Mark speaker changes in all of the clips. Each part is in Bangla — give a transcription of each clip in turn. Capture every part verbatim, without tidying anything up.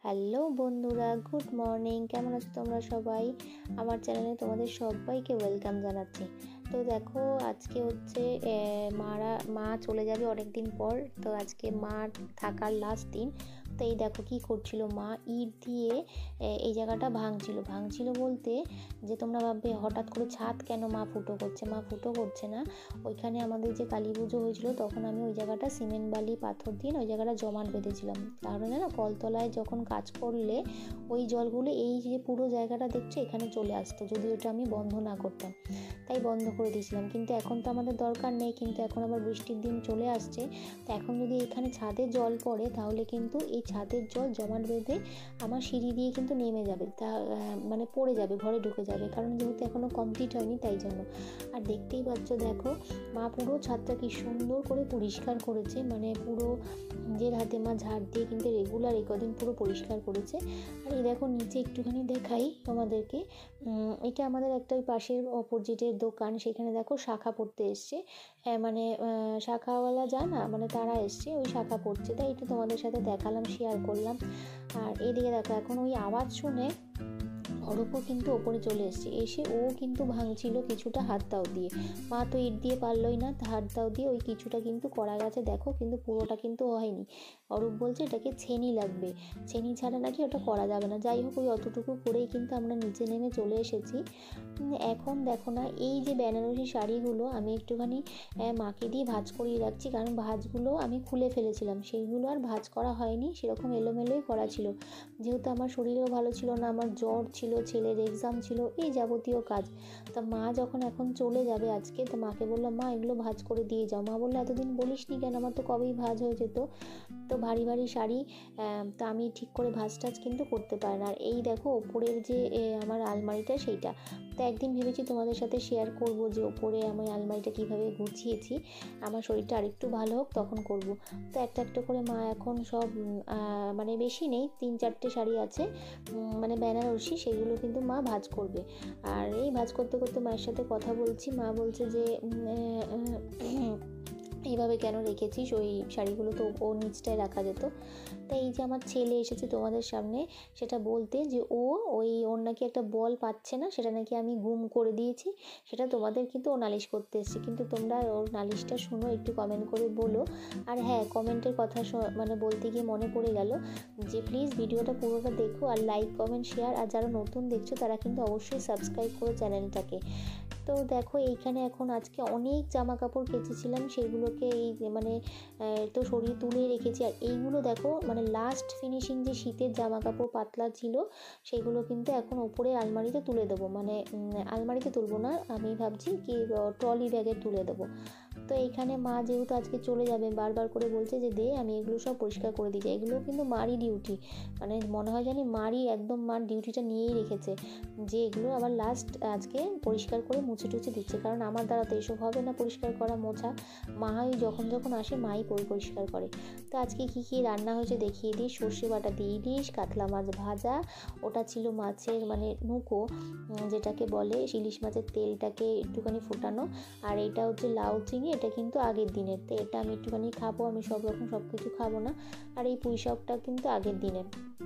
Speaker 1: হ্যালো বন্ধুরা, গুড মর্নিং। কেমন আছো তোমরা সবাই? আমার চ্যানেলে তোমাদের সবাইকে ওয়েলকাম জানাচ্ছি। তো দেখো, আজকে হচ্ছে মারা মা চলে যাবে অনেক দিন পর। তো আজকে মার থাকার লাস্ট দিন। তো এই দেখো কি করছিল মা, ইট দিয়ে এই জায়গাটা ভাঙছিল ভাঙছিল বলতে যে তোমরা ভাববে হঠাৎ করে ছাদ কেন মা ফুটো করছে। মা ফুটো করছে না, ওইখানে আমাদের যে কালী পুজো হয়েছিল তখন আমি ওই জায়গাটা সিমেন্ট বালি পাথর দিয়ে ওই জায়গাটা জমাট বেঁধেছিলাম। কারণ না কলতলায় যখন কাজ করলে ওই জলগুলো এই যে পুরো জায়গাটা দেখছো এখানে চলে আসতো, যদি ওটা আমি বন্ধ না করতাম, তাই বন্ধ করে দিয়েছিলাম। কিন্তু এখন তো আমাদের দরকার নেই, কিন্তু এখন আবার বৃষ্টির দিন চলে আসছে। তো এখন যদি এখানে ছাদে জল পড়ে তাহলে কিন্তু এই ছাদের জল জমাট বেঁধে আমার সিঁড়ি দিয়ে কিন্তু নেমে যাবে, তা মানে পড়ে যাবে, ঘরে ঢুকে যাবে, কারণ যেহেতু এখনও কমপ্লিট হয়নি তাই জন্য। আর দেখতেই পাচ্ছ দেখো মা পুরো ছাদটা কি সুন্দর করে পরিষ্কার করেছে, মানে পুরো নিজের হাতে মা ঝাড় দিয়ে কিন্তু রেগুলার এই কদিন পুরো পরিষ্কার করেছে। আর এই দেখো নিচে একটুখানি দেখাই তোমাদেরকে, এটা আমাদের একটা ওই পাশের অপোজিটের দোকান, সেখানে দেখো শাখা পড়তে এসছে, মানে শাখাওয়ালা যায় না, মানে তারা এসছে ওই শাখা পড়ছে, তাই এটা তোমাদের সাথে দেখালাম, শেয়ার করলাম। আর এদিকে দেখো এখন ওই আওয়াজ শুনে অরূপও কিন্তু ওপরে চলে এসছে, এসে ও কিন্তু ভাঙছিল কিছুটা হাত দাও দিয়ে। মা তো ইট দিয়ে পারলই না, হাত দাও দিয়ে ওই কিছুটা কিন্তু করা গেছে দেখো, কিন্তু পুরোটা কিন্তু হয়নি। অরূপ বলছে এটাকে ছেনি লাগবে, ছেনি ছাড়া নাকি ওটা করা যাবে না। যাই হোক ওই অতটুকু করেই কিন্তু আমরা নিচে নেমে চলে এসেছি। এখন দেখো না এই যে বেনারসি শাড়িগুলো আমি একটুখানি মাকে দিয়ে ভাঁজ করিয়ে রাখছি, কারণ ভাঁজগুলো আমি খুলে ফেলেছিলাম, সেইগুলো আর ভাঁজ করা হয়নি, সেরকম এলোমেলোই করা ছিল। যেহেতু আমার শরীরও ভালো ছিল না, আমার জ্বর ছিল, ছেলের এক্সাম ছিল, এই যাবতীয় কাজ। তা মা যখন এখন চলে যাবে আজকে, তো মাকে বললাম মা এগুলো ভাঁজ করে দিয়ে যাও। মা বললো এতদিন বলিস নি কেন, আমার তো কবেই ভাঁজ হয়ে যেত। তো ভারী ভারী শাড়ি, তা আমি ঠিক করে ভাঁজ টাজ কিন্তু করতে পারি না। আর এই দেখো ওপরের যে আমার আলমারিটা সেইটা, তো একদিন ভেবেছি তোমাদের সাথে শেয়ার করব যে ওপরে আমি আলমারিটা কীভাবে গুছিয়েছি, আমার শরীরটা আরেকটু ভালো হোক তখন করব। তো একটা একটা করে মা এখন সব মানে বেশি নেই, তিন চারটে শাড়ি আছে মানে বেনারসি, সেগুলো কিন্তু মা ভাঁজ করবে। আর এই ভাঁজ করতে করতে মায়ের সাথে কথা বলছি, মা বলছে যে এইভাবে কেন রেখেছিস, ওই শাড়িগুলো তো ও নিচটায় রাখা যেত। তাই এই যে আমার ছেলে এসেছে তোমাদের সামনে সেটা বলতে যে ও ওই ওর নাকি একটা বল পাচ্ছে না, সেটা নাকি আমি গুম করে দিয়েছি, সেটা তোমাদের কিন্তু ও নালিশ করতে এসেছে। কিন্তু তোমরা ওর নালিশটা শুনো, একটু কমেন্ট করে বলো। আর হ্যাঁ, কমেন্টের কথা মানে বলতে গিয়ে মনে পড়ে গেল যে প্লিজ ভিডিওটা পুরোটা দেখো, আর লাইক কমেন্ট শেয়ার, আর যারা নতুন দেখছো তারা কিন্তু অবশ্যই সাবস্ক্রাইব করো চ্যানেলটাকে। তো দেখো এইখানে এখন আজকে অনেক জামা কাপড় কেচেছিলাম, সেগুলোকে এই মানে তো সরিয়ে তুলে রেখেছি। আর এইগুলো দেখো মানে লাস্ট ফিনিশিং যে শীতের জামা কাপড় পাতলা ছিল, সেগুলো কিন্তু এখন ওপরে আলমারিতে তুলে দেবো, মানে আলমারিতে তুলবো না, আমি ভাবছি কি ট্রলি ব্যাগে তুলে দেবো। তো এইখানে মা যেহেতু আজকে চলে যাবে বারবার করে বলছে যে দে আমি এগুলো সব পরিষ্কার করে দিই, এগুলো কিন্তু মারই ডিউটি, মানে মনে হয় জানি মারই একদম মার ডিউটিটা নিয়েই রেখেছে, যে এগুলো আবার লাস্ট আজকে পরিষ্কার করে মুছে টুছে দিচ্ছে, কারণ আমার দ্বারা তো এসব হবে না পরিষ্কার করা মোছা, মাই যখন যখন আসে মাই পরিষ্কার করে। তো আজকে কী কী রান্না হয়েছে দেখিয়ে দিই। সর্ষে বাটা দিয়ে ইলিশ, কাতলা মাছ ভাজা, ওটা ছিল মাছের মানে নুকো যেটাকে বলে, ইলিশ মাছের তেলটাকে একটুখানি ফোটানো। আর এটা হচ্ছে লাউ চিংড়ি, এটা কিন্তু আগের দিনের, তো এটা আমি একটুখানি খাবো, আমি সব রকম সব কিছু খাবো না। আর এই পুঁই শাকটা কিন্তু আগের দিনের,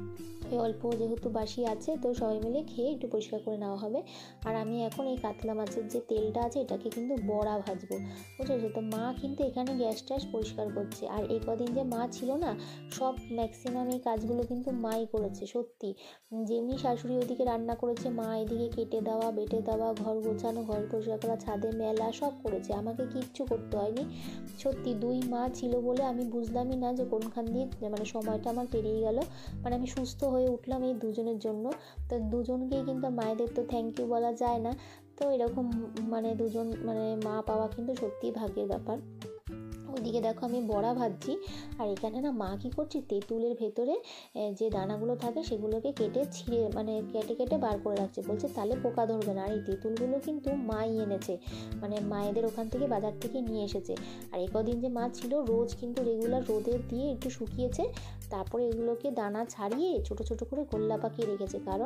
Speaker 1: অল্প যেহেতু বাসি আছে তো সবাই মিলে খেয়ে একটু পরিষ্কার করে নেওয়া হবে। আর আমি এখন এই কাতলা মাছের যে তেলটা আছে এটাকে কিন্তু বড়া ভাজবো, বুঝেছো? তো মা কিন্তু এখানে গ্যাস ট্যাস পরিষ্কার করছে। আর এই কদিন যে মা ছিল না, সব ম্যাক্সিমাম এই কাজগুলো কিন্তু মাই করেছে সত্যি। যেমনি শাশুড়ি ওইদিকে রান্না করেছে, মা এদিকে কেটে দেওয়া, বেটে দেওয়া, ঘর গোছানো, ঘর পরিষ্কার করা, ছাদে মেলা সব করেছে, আমাকে কিচ্ছু করতে হয়নি। সত্যি দুই মা ছিল বলে আমি বুঝলামই না যে কোনখান দিয়ে মানে সময়টা আমার পেরিয়ে গেল, মানে আমি সুস্থ হয়ে উঠলাম এই দুজনের জন্য। তো দুজনকেই কিন্তু মায়েদের তো থ্যাংক ইউ বলা যায় না, তো এরকম মানে দুজন মানে মা পাওয়া কিন্তু সত্যিই ভাগ্যের ব্যাপার। ওইদিকে দেখো আমি বড়া ভাজছি, আর এখানে না মা কী করছি, তেঁতুলের ভেতরে যে দানাগুলো থাকে সেগুলোকে কেটে ছিঁড়ে মানে কেটে কেটে বার করে রাখছে, বলছে তাহলে পোকা ধরবে না। আর এই তেঁতুলগুলো কিন্তু মাই এনেছে, মানে মায়েদের ওখান থেকে বাজার থেকে নিয়ে এসেছে। আর একদিন যে মা ছিল রোজ কিন্তু রেগুলার রোদে দিয়ে একটু শুকিয়েছে, তারপরে এগুলোকে দানা ছাড়িয়ে ছোট ছোট করে গোল্লা পাকিয়ে রেখেছে, কারণ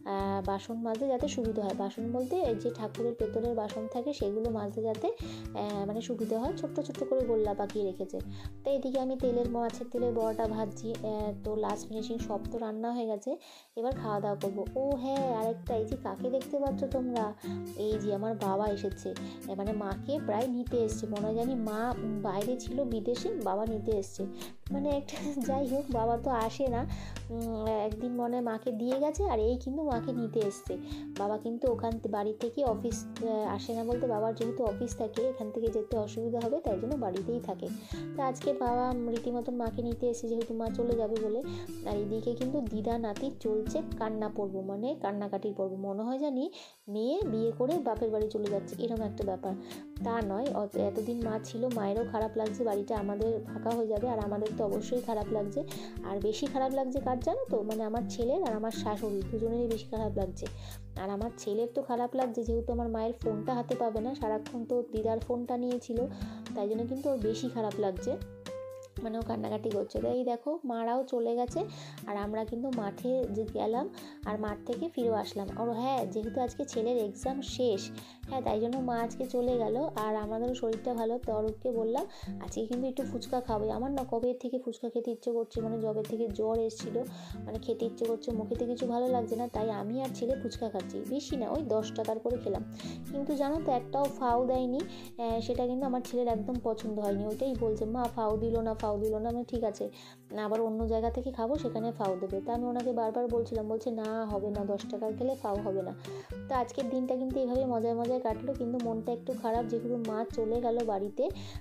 Speaker 1: বাসন মাজতে যাতে সুবিধা হয়। বাসন বলতে যে ঠাকুরের পেতলের বাসন থাকে সেগুলো মাজতে যাতে মানে সুবিধা হয়, ছোট্ট ছোট্ট করে গোল্লা পাকিয়ে রেখেছে। তো এদিকে আমি তেলের মাছের তেলের বড়াটা ভাজছি। তো লাস্ট ফিনিশিং সব তো রান্না হয়ে গেছে, এবার খাওয়া দাওয়া করবো। ও হ্যাঁ, আরেকটা, এই যে কাকে দেখতে পাচ্ছ তোমরা, এই যে আমার বাবা এসেছে, মানে মাকে প্রায় নিতে এসছে। মনে হয় জানি মা বাইরে ছিল বিদেশে, বাবা নিতে এসছে, মানে একটা যাই হোক, বাবা তো আসে না, একদিন মনে হয় মাকে দিয়ে গেছে, আর এই কিন্তু মাকে নিতে এসছে। বাবা কিন্তু ওখান বাড়ি থেকে অফিস আসে না, বলতে বাবার যেহেতু অফিস থাকে এখান থেকে যেতে অসুবিধা হবে, তাই জন্য বাড়িতেই থাকে। তো আজকে বাবা রীতিমতন মাকে নিতে এসে, যেহেতু মা চলে যাবে বলে। আর এদিকে কিন্তু দিদা নাতির চলছে কান্না পর্ব, মানে কান্নাকাটির পর্ব। মনে হয় জানি মেয়ে বিয়ে করে বাপের বাড়ি চলে যাচ্ছে, এরকম একটা ব্যাপার। তা নয়, এতদিন মা ছিল, মায়েরও খারাপ লাগছে, বাড়িটা আমাদের ফাঁকা হয়ে যাবে, আর আমাদের তো অবশ্যই খারাপ লাগছে। আর বেশি খারাপ লাগছে কার জানো তো, মানে আমার ছেলের আর আমার শাশুড়ি দুজনেরই বেশি খারাপ লাগছে। আর আমার ছেলের তো খারাপ লাগছে, যেহেতু আমার মায়ের ফোনটা হাতে পাবে না, সারাক্ষণ তো দিদার ফোনটা নিয়েছিল, তাই জন্য কিন্তু ওর বেশি খারাপ লাগছে, মানে ও কান্নাকাটি করছে। তাই দেখো মারাও চলে গেছে, আর আমরা কিন্তু মাঠে যে গেলাম, আর মাঠ থেকে ফিরেও আসলাম। আর হ্যাঁ, যেহেতু আজকে ছেলের এক্সাম শেষ, হ্যাঁ, তাই জন্য মা আজকে চলে গেল। আর আমাদেরও শরীরটা ভালো, তো অরূপকে বললাম আজকে কিন্তু একটু ফুচকা খাবে। আমার না কবে থেকে ফুচকা খেতে ইচ্ছে করছে, মানে জবে থেকে জ্বর এসেছিলো, মানে খেতে ইচ্ছে করছে, মুখেতে কিছু ভালো লাগছে না, তাই আমি আর ছেলে ফুচকা খাচ্ছি। বেশি না, ওই দশ টাকার করে খেলাম, কিন্তু জানো তো একটাও ফাও দেয়নি, সেটা কিন্তু আমার ছেলের একদম পছন্দ হয়নি। ওইটাই বলছে, মা ফাও দিল না, ফাও দিল না। আমি ঠিক আছে, আবার অন্য জায়গা থেকে খাবো, সেখানে ফাও দেবে। তা আমি ওনাকে বারবার বলছিলাম, বলছে না হবে না, দশ টাকার খেলে ফাও হবে না। তো আজকের দিনটা কিন্তু এইভাবে মজায় মজায় কাটলো, কিন্তু মনটা একটু খারাপ, যেহেতু মা চলে গেল বাড়িতে।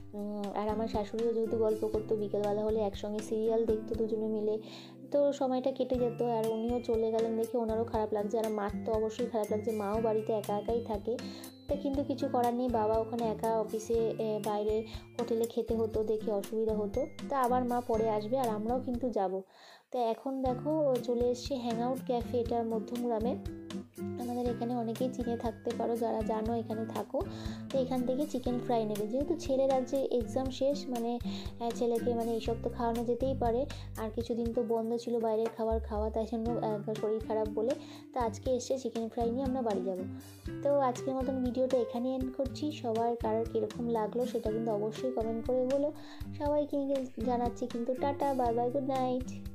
Speaker 1: আর আমার শাশুড়িও যেহেতু গল্প করতো, বিকেলবেলা হলে একসঙ্গে সিরিয়াল দেখতো দুজনে মিলে, তো সময়টা কেটে যেত। আর উনিও চলে গেলেন দেখে ওনারও খারাপ লাগছে, আর মার তো অবশ্যই খারাপ লাগছে, মাও বাড়িতে একা একাই থাকে। তা কিন্তু কিছু করার নেই, বাবা ওখানে একা অফিসে বাইরে হোটেলে খেতে হতো, দেখে অসুবিধা হতো। তা আবার মা পরে আসবে, আর আমরাও কিন্তু যাব। তো এখন দেখো চলে এসছি হ্যাং আউট ক্যাফে, এটা মধ্যমগ্রামে। আমাদের এখানে অনেকেই চিনে থাকতে পারো, যারা জানো এখানে থাকো। তো এখান থেকে চিকেন ফ্রাই নেবে, যেহেতু ছেলের আজ যে এক্সাম শেষ, মানে ছেলেকে মানে এইসব তো খাওয়ানো যেতেই পারে, আর কিছুদিন তো বন্ধ ছিল বাইরের খাবার খাওয়া, তাই জন্য শরীর খারাপ বলে। তো আজকে এসে চিকেন ফ্রাই নিয়ে আমরা বাড়ি যাব। তো আজকের মতন ভিডিওটা এখানে এন্ড করছি। সবার কারোর কীরকম লাগলো সেটা কিন্তু অবশ্যই কমেন্ট করে বলো। সবাইকে জানাচ্ছি কিন্তু tata, bye bye, good night.